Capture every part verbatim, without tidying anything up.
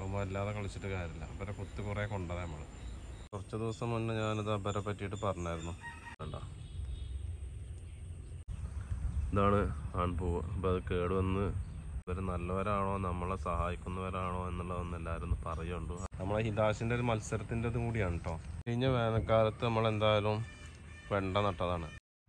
അപ്പോൾ അല്ലാതെ കളിച്ചിട്ട് കാര്യമില്ല. അവരെ കുത്ത് കുറേ കൊണ്ടതാണ് നമ്മൾ. കുറച്ച് ദിവസം മുന്നേ ഞാനിത് അവരെ പറ്റിയിട്ട് പറഞ്ഞായിരുന്നു. വേണ്ട, ഇതാണ് ആൺപൂവ്. അപ്പോൾ അത് കേടുവന്ന് ഇവർ നല്ലവരാണോ നമ്മളെ സഹായിക്കുന്നവരാണോ എന്നുള്ളതൊന്നും എല്ലാവരും പറയുന്നുണ്ട്. നമ്മളെ ഹിതാഷിൻ്റെ ഒരു മത്സരത്തിൻ്റെ ഇതും കൂടിയാണ് കേട്ടോ. കഴിഞ്ഞ വേനൽക്കാലത്ത് നമ്മളെന്തായാലും വെണ്ട നട്ടതാണ്.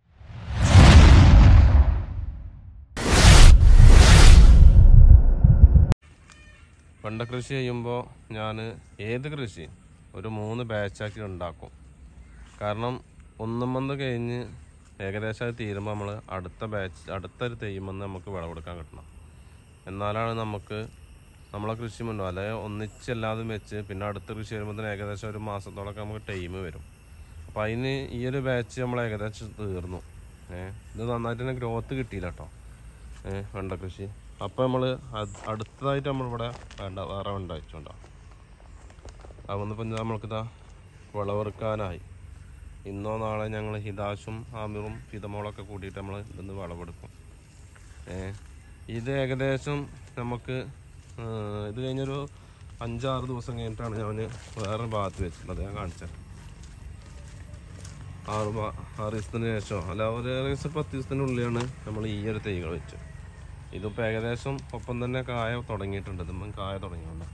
വെണ്ട കൃഷി ചെയ്യുമ്പോൾ ഞാൻ ഏത് കൃഷി ഒരു മൂന്ന് ബാച്ചാക്കി ഉണ്ടാക്കും. കാരണം ഒന്നും വന്ന് കഴിഞ്ഞ് ഏകദേശം അത് തീരുമ്പോൾ നമ്മൾ അടുത്ത ബാച്ച് അടുത്തൊരു തെയ്യുമെന്ന് നമുക്ക് വിളവെടുക്കാൻ കിട്ടണം. എന്നാലാണ് നമുക്ക് നമ്മളെ കൃഷി മുന്നോ അല്ലെങ്കിൽ ഒന്നിച്ചല്ലാതെ വെച്ച് പിന്നെ അടുത്ത കൃഷി വരുമ്പോൾ തന്നെ ഏകദേശം ഒരു മാസത്തോളൊക്കെ നമുക്ക് ടൈം വരും. അപ്പോൾ അതിന് ഈ ഒരു ബാച്ച് നമ്മൾ ഏകദേശം തീർന്നു. ഏഹ് ഇത് നന്നായിട്ട് തന്നെ ഗ്രോത്ത് കിട്ടിയില്ല കേട്ടോ ഏഹ് വെണ്ട കൃഷി. അപ്പോൾ നമ്മൾ അടുത്തതായിട്ട് നമ്മളിവിടെ വേണ്ട വേറെ വെണ്ട വെച്ചുകൊണ്ടാണ്. അതൊന്നിപ്പോൾ നമ്മൾക്കിതാ വിളവെടുക്കാനായി. ഇന്നോ നാളെ ഞങ്ങൾ ഹിതാഷും ആമിറും ഫിദമോളൊക്കെ കൂട്ടിയിട്ട് നമ്മൾ ഇതൊന്ന് വിളവെടുക്കും. ഏഹ് ഇത് ഏകദേശം നമുക്ക് ഇത് കഴിഞ്ഞൊരു അഞ്ചാറ് ദിവസം കഴിഞ്ഞിട്ടാണ് ഞാൻ വേറെ ഭാഗത്ത് വെച്ചിട്ടുള്ളത്. ഞാൻ കാണിച്ചത് ആറ് ആറ് ദിവസത്തിന് ശേഷം അല്ല ഒരു ഏകദേശം പത്ത് ദിവസത്തിൻ്റെ ഉള്ളിലാണ് നമ്മൾ ഈ ഒരു തൈകൾ വെച്ചത്. ഇതിപ്പോൾ ഏകദേശം ഒപ്പം തന്നെ കായ തുടങ്ങിയിട്ടുണ്ട്. ഇതുമ്പം കായ തുടങ്ങിയുണ്ട്.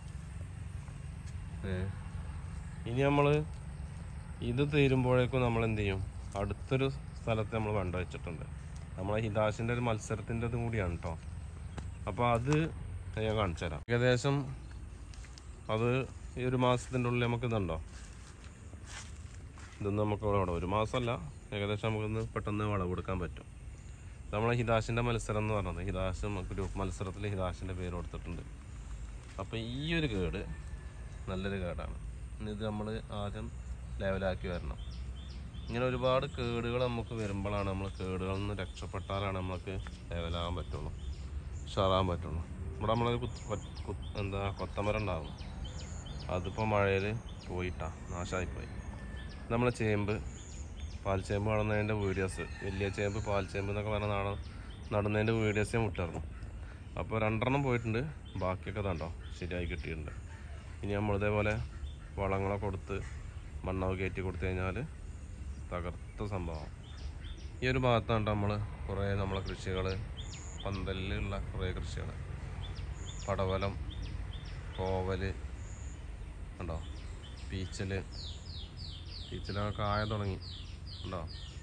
ഇനി നമ്മൾ ഇത് തീരുമ്പോഴേക്കും നമ്മൾ എന്ത് ചെയ്യും, അടുത്തൊരു സ്ഥലത്ത് നമ്മൾ വെണ്ട വെച്ചിട്ടുണ്ട്. നമ്മളെ ഹിതാഷിൻ്റെ ഒരു മത്സരത്തിൻ്റെ ഇതും കൂടിയാണ് കേട്ടോ. അപ്പോൾ അത് ഞാൻ കാണിച്ചു തരാം. ഏകദേശം അത് ഈ ഒരു മാസത്തിൻ്റെ ഉള്ളിൽ നമുക്ക് ഇതുണ്ടോ, ഇതൊന്നും നമുക്ക് ഇവിടെ ഒരു മാസമല്ല, ഏകദേശം നമുക്കൊന്ന് പെട്ടെന്ന് വിളവെടുക്കാൻ പറ്റും. നമ്മളെ ഹിതാഷിൻ്റെ മത്സരം എന്ന് പറഞ്ഞത് ഹിതാഷ് ഗ്രൂപ്പ് മത്സരത്തിൽ ഹിതാഷിൻ്റെ പേര് കൊടുത്തിട്ടുണ്ട്. അപ്പോൾ ഈ ഒരു കേട് നല്ലൊരു കേടാണ്. ഇത് നമ്മൾ ആദ്യം ലെവലാക്കി വരണം. ഇങ്ങനെ ഒരുപാട് കേടുകൾ നമുക്ക് വരുമ്പോഴാണ് നമ്മൾ കേടുകളിൽ നിന്ന് രക്ഷപ്പെട്ടാലാണ് നമുക്ക് ലെവലാകാൻ പറ്റുള്ളൂ, ഉഷാറാൻ പറ്റുള്ളൂ. ഇവിടെ നമ്മളൊരു കുത്ത് എന്താ കൊത്തമരം ഉണ്ടാകും, അതിപ്പോൾ മഴയിൽ പോയിട്ടാ നാശമായിപ്പോയി. നമ്മൾ ചേമ്പ് പാൽച്ചേമ്പ് നടുന്നതിൻ്റെ വീഡിയോസ്, വലിയ ചേമ്പ് പാൽച്ചേമ്പ് എന്നൊക്കെ പറഞ്ഞ നാട നടുന്നതിൻ്റെ വീഡിയോസ് ഞാൻ വിട്ടായിരുന്നു. അപ്പോൾ രണ്ടെണ്ണം പോയിട്ടുണ്ട്, ബാക്കിയൊക്കെ തണ്ടോ ശരിയായി കിട്ടിയിട്ടുണ്ട്. ഇനി നമ്മളിതേപോലെ വളങ്ങളൊക്കെ കൊടുത്ത് മണ്ണവ് കയറ്റി കൊടുത്തു കഴിഞ്ഞാൽ തകർത്ത സംഭവം. ഈ ഒരു ഭാഗത്താണ് നമ്മൾ കുറേ നമ്മളെ കൃഷികൾ, പന്തലിലുള്ള കുറേ കൃഷികൾ, പടവലം, കോവൽ ഉണ്ടോ, പീച്ചൽ പീച്ചലൊക്കെ കായ തുടങ്ങി ഉണ്ടോ,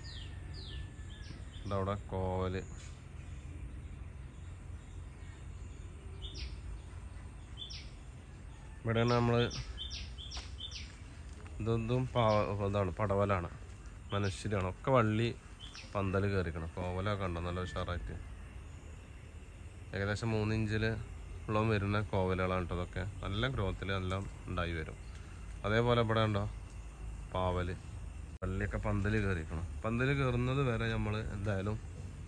ഉണ്ടോ അവിടെ കോവൽ. ഇവിടെയാണ് നമ്മൾ ഇതൊന്നും പാ ഇതാണ് പടവലാണ്, മനുഷ്യരാണ് ഒക്കെ വള്ളി പന്തൽ കയറിക്കണം. കോവലൊക്കെ ഉണ്ടോ നല്ല ഉഷാറായിട്ട്, ഏകദേശം മൂന്നിഞ്ചിൽ ഉള്ള വരുന്ന കോവലുകളാണ് കേട്ടോ. അതൊക്കെ നല്ല ഗ്രോത്തിൽ എല്ലാം ഉണ്ടായി വരും. അതേപോലെ ഇവിടെ ഉണ്ടോ പാവൽ, വള്ളിയൊക്കെ പന്തൽ കയറിക്കണം. പന്തൽ കയറുന്നത് വരെ നമ്മൾ എന്തായാലും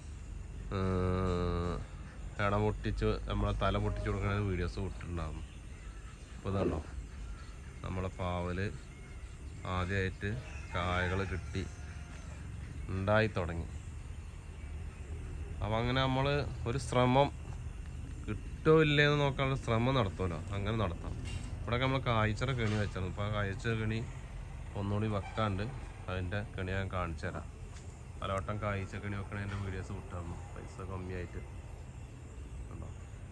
ഇട പൊട്ടിച്ച് നമ്മളെ തല പൊട്ടിച്ച് കൊടുക്കുന്ന വീഡിയോസ് വിട്ടിട്ടുണ്ടാകും. അപ്പോൾ ഇതുണ്ടോ നമ്മളെ പാവൽ ആദ്യമായിട്ട് കായകൾ കിട്ടി ഉണ്ടായി തുടങ്ങി. അപ്പം അങ്ങനെ നമ്മൾ ഒരു ശ്രമം കിട്ടോ ഇല്ലേന്ന് നോക്കാനുള്ള ശ്രമം നടത്തുമല്ലോ, അങ്ങനെ നടത്താം. ഇവിടെയൊക്കെ നമ്മൾ കായ്ച്ചറ കെണി വെച്ചായിരുന്നു. ഇപ്പോൾ ആ കായ്ച്ച കെണി ഒന്നുകൂടി വെക്കാണ്ട് അതിൻ്റെ കെണി ഞാൻ കാണിച്ചു തരാം. പലവട്ടം കായ്ച്ച കെണി വെക്കണതിൻ്റെ വീഡിയോസ് വിട്ടായിരുന്നു, പൈസ കമ്മിയായിട്ട്. ഉണ്ടോ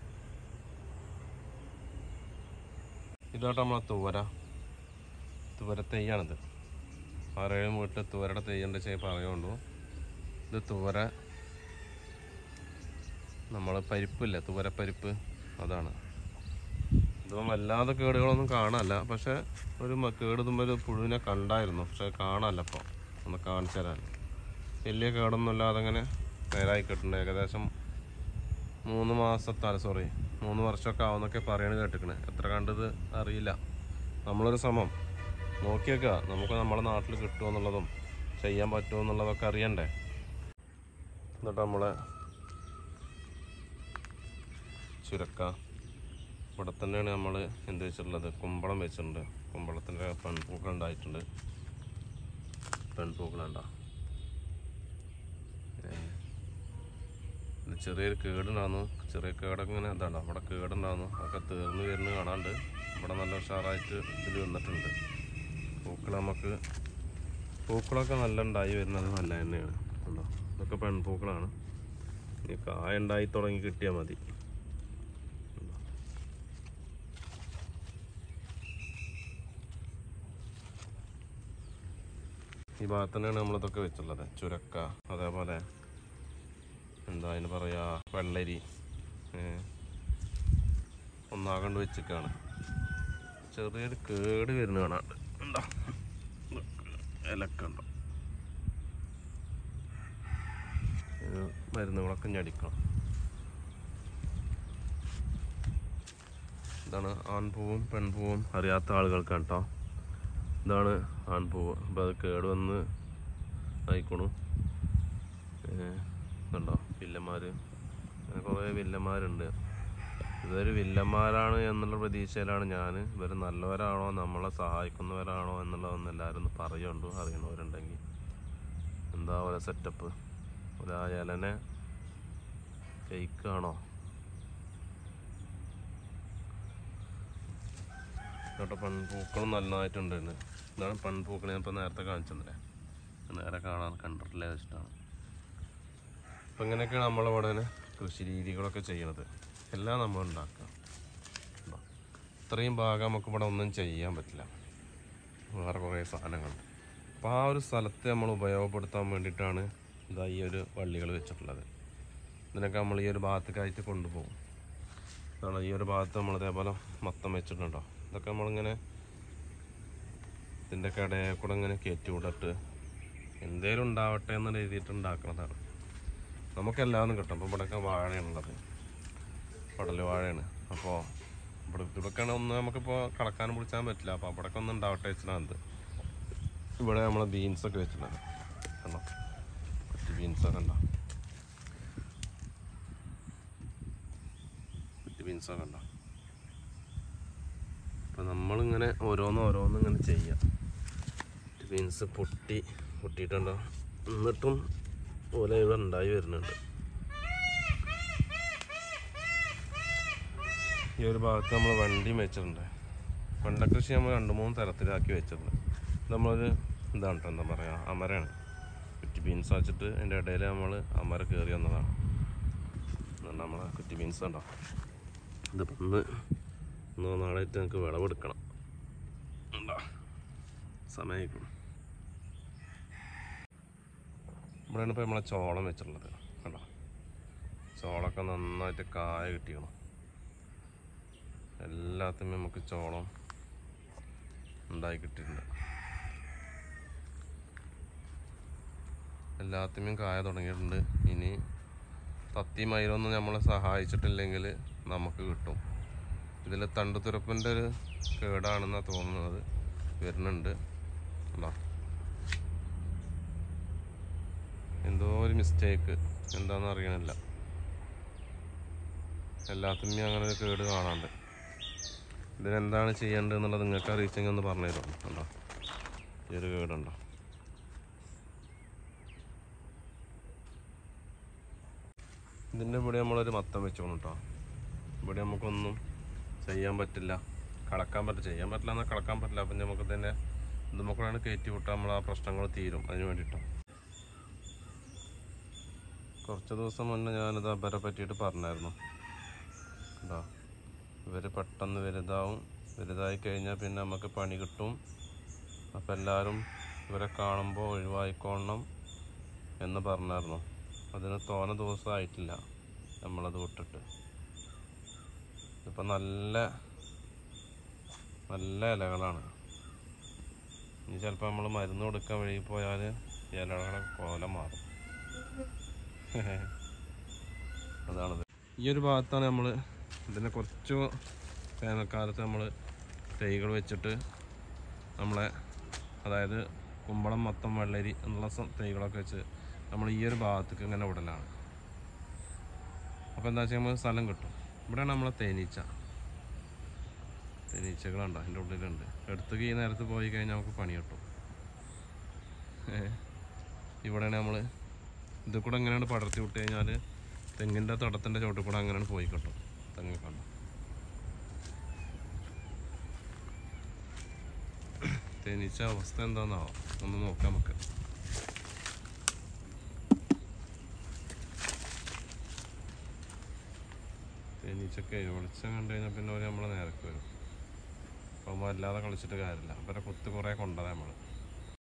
ഇതായിട്ട് നമ്മളെ തുവര തുവര തെയ്യാണിത്. ആറേഴും വീട്ടിൽ തുവരയുടെ തെയ്യുണ്ട് വെച്ചാൽ പറയുകൊണ്ടു. ഇത് തുവര നമ്മൾ പരിപ്പില്ല, തുവരപ്പരിപ്പ്, അതാണ്. ഇതും വല്ലാതെ കേടുകളൊന്നും കാണാനല്ല, പക്ഷെ ഒരു കേടുതുമ്പോൾ ഒരു പുഴുവിനെ കണ്ടായിരുന്നു, പക്ഷെ കാണാനല്ല. അപ്പോൾ ഒന്ന് കാണിച്ചു തരാൻ വലിയ കേടൊന്നും ഇല്ലാതെ അങ്ങനെ നേരായി കിട്ടുന്നുണ്ട്. ഏകദേശം മൂന്ന് മാസത്താല സോറി മൂന്ന് വർഷമൊക്കെ ആവുന്നൊക്കെ പറയണത് കേട്ടിക്കണേ. എത്ര കണ്ടത് അറിയില്ല. നമ്മളൊരു ശ്രമം നോക്കി വെക്കുക, നമുക്ക് നമ്മുടെ നാട്ടിൽ കിട്ടുമോ എന്നുള്ളതും ചെയ്യാൻ പറ്റുമോ എന്നുള്ളതൊക്കെ അറിയണ്ടേ. എന്നിട്ട് നമ്മളെ ചുരക്ക ഇവിടെ തന്നെയാണ് നമ്മൾ എന്ത് വെച്ചിട്ടുള്ളത്, കുമ്പളം വെച്ചിട്ടുണ്ട്. കുമ്പളത്തിൻ്റെ പെൺപൂക്കൾ ഉണ്ടായിട്ടുണ്ട്. പെൺപൂക്കളുണ്ടോ, ചെറിയൊരു കേടുണ്ടായിരുന്നു. ചെറിയ കേടൊക്കെ ഇങ്ങനെ ഇതാണോ അവിടെ കേടുണ്ടായിരുന്നു, അതൊക്കെ തീർന്ന് വരുന്ന കാണാണ്ട്. ഇവിടെ നല്ല ഉഷാറായിട്ട് ഇത് വന്നിട്ടുണ്ട്. പൂക്കൾ നമുക്ക് പൂക്കളൊക്കെ നല്ല ഉണ്ടായി വരുന്നത് നല്ല തന്നെയാണ്. ഉണ്ടോ, ഇതൊക്കെ പെൺപൂക്കളാണ്. ഇനി കായ ഉണ്ടായി തുടങ്ങി കിട്ടിയാൽ മതി. ഈ ഭാഗത്ത് തന്നെയാണ് നമ്മളിതൊക്കെ വെച്ചുള്ളത്. ചുരക്ക, അതേപോലെ എന്താ അതിന് പറയുക, വെള്ളരി ഒന്നാകണ്ട് വെച്ചിട്ടാണ്. ചെറിയൊരു കേട് വരുന്ന കാണാണ്ട് ഉണ്ടോ, ഇലക്ക ഉണ്ടോ. മരുന്നുകളൊക്കെ ഞടിക്കണം. ഇതാണ് ആൺപൂവും പെൺപൂവും അറിയാത്ത ആളുകൾക്കാണ് കേട്ടോ. ഇതാണ് ആൺപൂവ്. അപ്പം അത് കേട് വന്ന് ആയിക്കോണു. ഇതുണ്ടോ വില്ലന്മാർ, അങ്ങനെ കുറേ വില്ലന്മാരുണ്ട്. ഇവർ വില്ലന്മാരാണ് എന്നുള്ള പ്രതീക്ഷയിലാണ് ഞാൻ. ഇവർ നല്ലവരാണോ നമ്മളെ സഹായിക്കുന്നവരാണോ എന്നുള്ളതൊന്നും എല്ലാവരും ഒന്ന് പറയുന്നുണ്ടോ, അറിയണവരുണ്ടെങ്കിൽ. എന്താ പോലെ സെറ്റപ്പ്, ഒരു ഇലനെ കേക്കാണോ. ഇതോട്ടെ പെൺപൂക്കളും നന്നായിട്ടുണ്ടായിരുന്നു. ഇതാണ് പെൺപൂക്കൾ. ഞാൻ ഇപ്പോൾ നേരത്തെ കാണിച്ചതല്ലേ, നേരെ കാണാൻ കണ്ടിട്ടില്ല വെച്ചിട്ടാണ്. അപ്പം ഇങ്ങനെയൊക്കെയാണ് നമ്മളിവിടെ കൃഷി രീതികളൊക്കെ ചെയ്യണത്. എല്ലാം നമ്മൾ ഉണ്ടാക്കുക. ഇത്രയും ഭാഗം നമുക്കിവിടെ ഒന്നും ചെയ്യാൻ പറ്റില്ല, വേറെ കുറേ സാധനങ്ങളുണ്ട്. അപ്പോൾ ആ ഒരു സ്ഥലത്തെ നമ്മൾ ഉപയോഗപ്പെടുത്താൻ വേണ്ടിയിട്ടാണ് ഇതാ ഈ ഒരു വള്ളികൾ വെച്ചിട്ടുള്ളത്. ഇതിനൊക്കെ നമ്മൾ ഈ ഒരു ഭാഗത്തേക്കായിട്ട് കൊണ്ടുപോകും. അതാണ് ഈ ഒരു ഭാഗത്ത് നമ്മൾ ഇതേപോലെ മൊത്തം വെച്ചിട്ടുണ്ടോ. ഇതൊക്കെ നമ്മളിങ്ങനെ ഇതിൻ്റെ കടയിൽ കൂടെ ഇങ്ങനെ കയറ്റി വിടട്ട് എന്തേലും ഉണ്ടാവട്ടെ എന്ന് എഴുതിയിട്ട് ഉണ്ടാക്കുന്നതാണ്. നമുക്കെല്ലാവരും കിട്ടും. അപ്പോൾ ഇവിടെയൊക്കെ വാഴയാണുള്ളത്, പടൽ വാഴയാണ്. അപ്പോൾ ഇവിടെ ഇവിടെയൊക്കെയാണ് ഒന്ന് നമുക്കിപ്പോൾ കളക്കാനും പിടിച്ചാൻ പറ്റില്ല. അപ്പോൾ അവിടെയൊക്കെ ഒന്ന് ഉണ്ടാവട്ടെ വെച്ചിട്ടാണ്. ഇവിടെ നമ്മളെ ബീൻസൊക്കെ വെച്ചിട്ടുണ്ട് കണ്ടോ, കുറ്റി ബീൻസൊക്കെ ഉണ്ടോ, കുറ്റി ബീൻസൊക്കെ ഉണ്ടോ. അപ്പം നമ്മളിങ്ങനെ ഓരോന്ന് ഓരോന്ന് ഇങ്ങനെ ചെയ്യാം. ബീൻസ് പൊട്ടി പൊട്ടിയിട്ടുണ്ടോ, എന്നിട്ടും പോലെ ഇവിടെ ഉണ്ടായി വരുന്നുണ്ട്. ഈ ഒരു ഭാഗത്ത് നമ്മൾ വണ്ടിയും വെച്ചിട്ടുണ്ട്. വെണ്ടക്കൃഷി നമ്മൾ രണ്ട് മൂന്ന് തരത്തിലാക്കി വെച്ചിട്ടുണ്ട്. നമ്മളൊരു ഇതാണ് കേട്ടോ, എന്താ പറയുക, അമരയാണ്. കുറ്റി ബീൻസ് വെച്ചിട്ട് അതിൻ്റെ ഇടയിൽ നമ്മൾ അമര കയറി വന്നതാണ്. അതുകൊണ്ട് നമ്മളെ കുറ്റി ബീൻസ് ഉണ്ടോ, ഇതിപ്പോൾ ഒന്ന് ഒന്നോ നാളായിട്ട് നമുക്ക് വിളവെടുക്കണം. ഉണ്ടോ സമയമായിരിക്കും. ഇവിടെയാണ് ഇപ്പോൾ നമ്മളെ ചോളം വെച്ചിട്ടുള്ളത് കണ്ടോ. ചോളമൊക്കെ നന്നായിട്ട് കായ കിട്ടിക്കണം. എല്ലാത്തിനും നമുക്ക് ചോളം ഉണ്ടായി കിട്ടിയിട്ടുണ്ട്. എല്ലാത്തിനും കായ തുടങ്ങിയിട്ടുണ്ട്. ഇനി തത്തി മയിലൊന്നും നമ്മളെ സഹായിച്ചിട്ടില്ലെങ്കിൽ നമുക്ക് കിട്ടും. ഇതിൽ തണ്ടുതുരപ്പിൻ്റെ ഒരു കേടാണെന്നാണ് തോന്നുന്നത്, വരുന്നുണ്ട് അല്ലോ. എന്തോ ഒരു മിസ്റ്റേക്ക് എന്താണെന്ന് അറിയണില്ല. എല്ലാത്തിനും അങ്ങനെ ഒരു കേട് കാണാണ്ട്. ഇതിനെന്താണ് ചെയ്യേണ്ടത് എന്നുള്ളത് നിങ്ങൾക്ക് അറിയിച്ചെങ്കിൽ ഒന്ന് പറഞ്ഞു തരുമോ. കണ്ടോ ഈ ഒരു കേടുണ്ടോ. ഇതിൻ്റെ ഇവിടെ നമ്മളൊരു മത്തം വെച്ചോണം കേട്ടോ. ഇവിടെ നമുക്കൊന്നും ചെയ്യാൻ പറ്റില്ല, കളക്കാൻ പറ്റില്ല, ചെയ്യാൻ പറ്റില്ല എന്നാൽ കളക്കാൻ പറ്റില്ല. അപ്പം നമുക്ക് തന്നെ ഇത് നമുക്കാണ് കയറ്റി വിട്ടാൽ നമ്മൾ ആ പ്രശ്നങ്ങൾ തീരും. അതിന് വേണ്ടിയിട്ടാണ്. കുറച്ച് ദിവസം മുന്നേ ഞാനിത് അവരെ പറ്റിയിട്ട് പറഞ്ഞായിരുന്നു കേട്ടോ. ഇവർ പെട്ടെന്ന് വലുതാവും, വലുതായി കഴിഞ്ഞാൽ പിന്നെ നമുക്ക് പണി കിട്ടും. അപ്പം എല്ലാവരും ഇവരെ കാണുമ്പോൾ ഒഴിവായിക്കോണം എന്ന് പറഞ്ഞായിരുന്നു. അതിന് തോന ദിവസമായിട്ടില്ല നമ്മളത് വിട്ടിട്ട്. ഇപ്പം നല്ല നല്ല ഇലകളാണ്. ഇനി ചിലപ്പോൾ നമ്മൾ മരുന്ന് കൊടുക്കാൻ വഴി പോയാൽ ഇലകളെ കോലം മാറും. അതാണത്. ഈ ഒരു ഭാഗത്താണ് നമ്മൾ ഇതിനെ കുറച്ച് വേനൽക്കാലത്ത് നമ്മൾ തൈകൾ വെച്ചിട്ട് നമ്മളെ, അതായത് കുമ്പളം, മത്തം, വെള്ളരി എന്നുള്ള തൈകളൊക്കെ വെച്ച് നമ്മൾ ഈ ഒരു ഭാഗത്തേക്ക് ഇങ്ങനെ വിടലാണ്. അപ്പോൾ എന്താ വെച്ചാൽ നമുക്ക് സ്ഥലം കിട്ടും. ഇവിടെയാണ് നമ്മളെ തേനീച്ച. തേനീച്ചകളുണ്ടോ അതിൻ്റെ ഉള്ളിലുണ്ട്. എടുത്തേക്ക് ഈ നേരത്ത് പോയി കഴിഞ്ഞാൽ നമുക്ക് പണി കിട്ടും. ഇവിടെയാണ് നമ്മൾ ഇത് കൂടെ എങ്ങനെയാണ് പടർത്തി വിട്ട് കഴിഞ്ഞാൽ തെങ്ങിൻ്റെ തടത്തിൻ്റെ ചോട്ടിൽ കൂടെ അങ്ങനെയാണ് പോയി കിട്ടും. തെങ്ങ് കണ്ടോ. തേനീച്ച അവസ്ഥ എന്താണെന്നാവോ ഒന്ന് നോക്കാം നമുക്ക്. തേനീച്ചൊക്കെ വെളിച്ചം കണ്ടു കഴിഞ്ഞാൽ പിന്നെ അവർ നമ്മളെ നേരക്ക് വരും. അപ്പോൾ അല്ലാതെ കളിച്ചിട്ട് കാര്യമില്ല. അവരെ കുത്ത് കുറേ കൊണ്ടത് നമ്മൾ